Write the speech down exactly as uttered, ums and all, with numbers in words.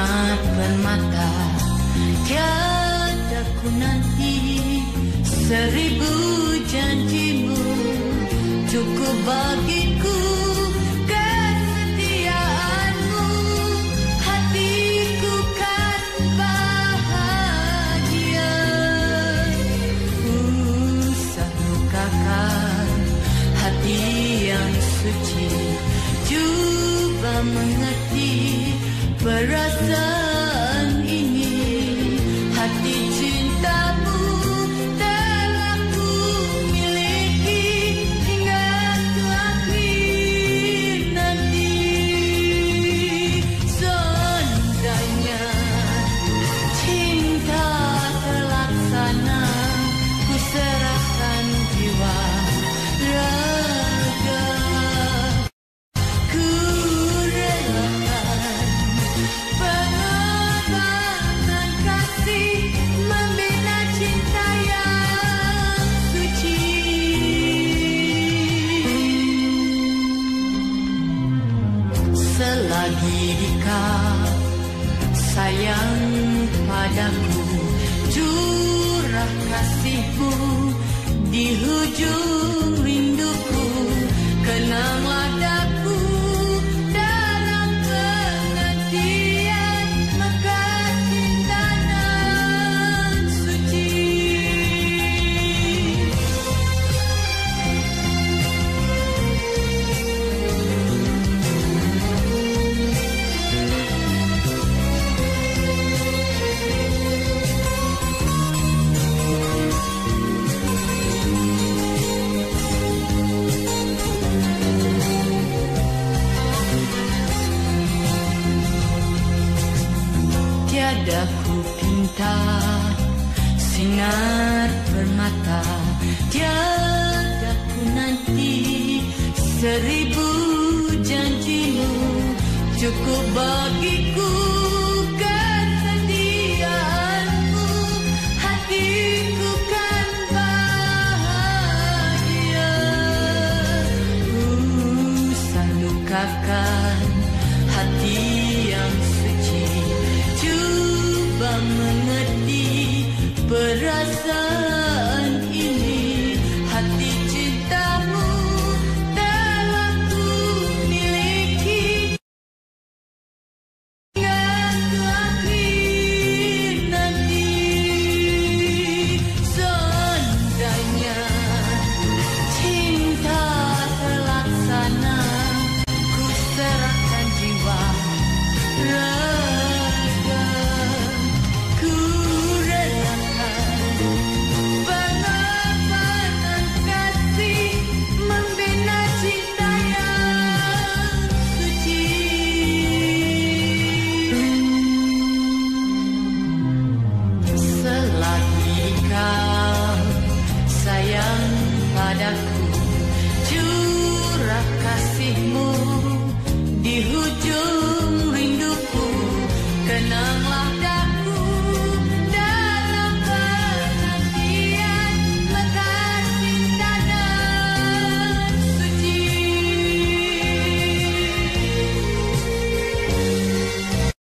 sinar permata, tiada ku nanti seribu janjimu, cukup bagiku kesetiaanmu, hatiku kan bahagia. Usah lukakan hati yang suci, cuba mengerti perasaan ini. Hati cintamu telah ku miliki hingga ke akhir nanti. Seandainya cinta terlaksana, ku serahkan jiwa raga. Ku relakan pengorbanan kasih membina cinta yang suci. Selagi dikau sayang padaku, curah kasihmu di hujung rinduku. Kenanglah daku dalam pengertian, maka cinta nan suci. Tiada ku pinta sinar permata, tiada ku nanti seribu janjimu, cukup bagiku kesetiaanmu, hatiku kan bahagia. Usah lukakan hati yang suci, cuba mengerti perasaan